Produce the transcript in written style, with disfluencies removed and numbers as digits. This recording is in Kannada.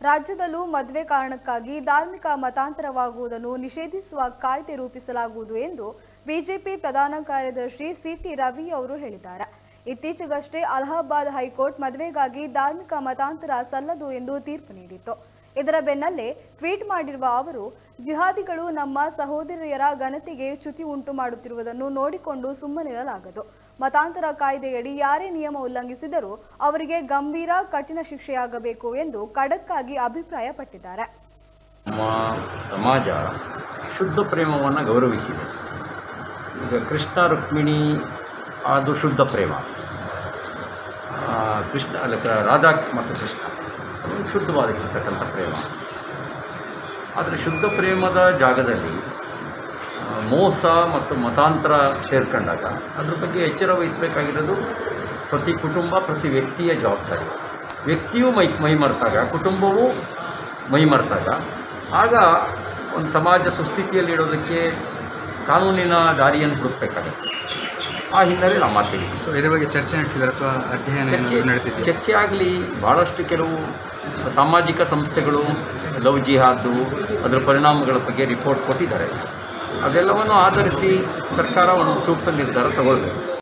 ರಾಜ್ಯದಲ್ಲೂ ಮದುವೆ ಕಾರಣಕ್ಕಾಗಿ ಧಾರ್ಮಿಕ ಮತಾಂತರವಾಗುವುದನ್ನು ನಿಷೇಧಿಸುವ ಕಾಯ್ದೆ ರೂಪಿಸಲಾಗುವುದು ಎಂದು ಬಿಜೆಪಿ ಪ್ರಧಾನ ಕಾರ್ಯದರ್ಶಿ ಸಿಟಿ ರವಿ ಅವರು ಹೇಳಿದ್ದಾರೆ. ಇತ್ತೀಚೆಗಷ್ಟೇ ಅಲಹಾಬಾದ್ ಹೈಕೋರ್ಟ್ ಮದುವೆಗಾಗಿ ಧಾರ್ಮಿಕ ಮತಾಂತರ ಸಲ್ಲದು ಎಂದು ತೀರ್ಪು ನೀಡಿತ್ತು. ಇದರ ಬೆನ್ನಲ್ಲೇ ಟ್ವೀಟ್ ಮಾಡಿರುವ ಅವರು, ಜಿಹಾದಿಗಳು ನಮ್ಮ ಸಹೋದರಿಯರ ಘನತೆಗೆ ಚ್ಯುತಿ ಉಂಟು ಮಾಡುತ್ತಿರುವುದನ್ನು ನೋಡಿಕೊಂಡು ಸುಮ್ಮನಿರಲಾಗದು. ಮತಾಂತರ ಕಾಯ್ದೆಯಡಿ ಯಾರೇ ನಿಯಮ ಉಲ್ಲಂಘಿಸಿದರೂ ಅವರಿಗೆ ಗಂಭೀರ ಕಠಿಣ ಶಿಕ್ಷೆಯಾಗಬೇಕು ಎಂದು ಖಡಕ್ಕಾಗಿ ಅಭಿಪ್ರಾಯಪಟ್ಟಿದ್ದಾರೆ. ನಮ್ಮ ಸಮಾಜ ಶುದ್ಧ ಪ್ರೇಮವನ್ನು ಗೌರವಿಸಿದೆ. ಈಗ ಕೃಷ್ಣ ರುಕ್ಮಿಣಿ ಅದು ಶುದ್ಧ ಪ್ರೇಮ, ರಾಧಾ ಮತ್ತು ಕೃಷ್ಣ ಶುದ್ಧವಾಗಿರ್ತಕ್ಕಂಥ ಪ್ರೇಮ. ಆದರೆ ಶುದ್ಧ ಪ್ರೇಮದ ಜಾಗದಲ್ಲಿ ಮೋಸ ಮತ್ತು ಮತಾಂತರ ಸೇರ್ಕೊಂಡಾಗ ಅದ್ರ ಬಗ್ಗೆ ಎಚ್ಚರ ವಹಿಸಬೇಕಾಗಿರೋದು ಪ್ರತಿ ಕುಟುಂಬ, ಪ್ರತಿ ವ್ಯಕ್ತಿಯ ಜವಾಬ್ದಾರಿ. ವ್ಯಕ್ತಿಯೂ ಮೈ ಮರೆತಾಗ, ಕುಟುಂಬವೂ ಮೈ ಮರೆತಾಗ ಆಗ ಒಂದು ಸಮಾಜ ಸುಸ್ಥಿತಿಯಲ್ಲಿಡೋದಕ್ಕೆ ಕಾನೂನಿನ ದಾರಿಯನ್ನು ಹುಡುಕಬೇಕಾಗುತ್ತೆ. ಆ ಹಿನ್ನೆಲೆಯಲ್ಲಿ ಆ ಮಾತಿಗೆ ಇದರ ಬಗ್ಗೆ ಚರ್ಚೆ ನಡೆಸಿದರೆ ಅಥವಾ ಅಧ್ಯಯನ ನಡೆದಿದೆ? ಚರ್ಚೆ ಆಗಲಿ. ಭಾಳಷ್ಟು ಕೆಲವು ಸಾಮಾಜಿಕ ಸಂಸ್ಥೆಗಳು ಲವ್ ಜಿಹಾದು ಅದರ ಪರಿಣಾಮಗಳ ಬಗ್ಗೆ ರಿಪೋರ್ಟ್ ಕೊಟ್ಟಿದ್ದಾರೆ. ಅದೆಲ್ಲವನ್ನು ಆಧರಿಸಿ ಸರ್ಕಾರ ಒಂದು ಸೂಕ್ತ ನಿರ್ಧಾರ ತಗೊಳ್ಬೇಕು.